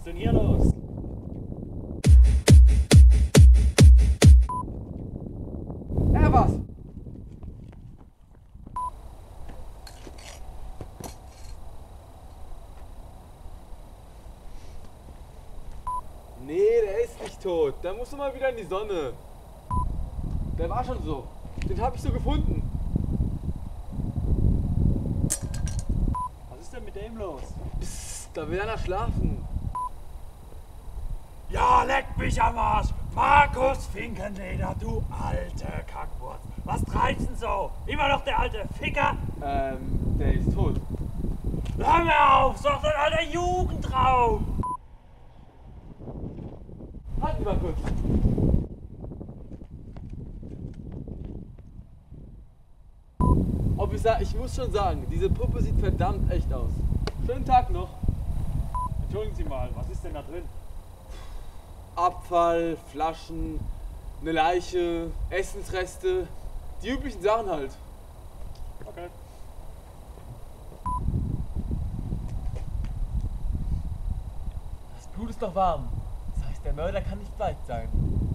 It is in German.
ist denn hier los? Was? Nee, der ist nicht tot. Der muss doch mal wieder in die Sonne. Der war schon so. Den habe ich so gefunden. Was ist denn mit dem los? Psst, da will einer schlafen. Ja, leck mich am Arsch! Markus Finkenleder, du alte Kackwurst! Was treibst denn so? Immer noch der alte Ficker? Der ist tot. Hör mir auf! Ist doch ein alter Jugendraum! Halt mal kurz. Officer, ich muss schon sagen, diese Puppe sieht verdammt echt aus. Schönen Tag noch. Entschuldigen Sie mal, was ist denn da drin? Abfall, Flaschen, eine Leiche, Essensreste, die üblichen Sachen halt. Okay. Das Blut ist noch warm. Das heißt, der Mörder kann nicht weit sein.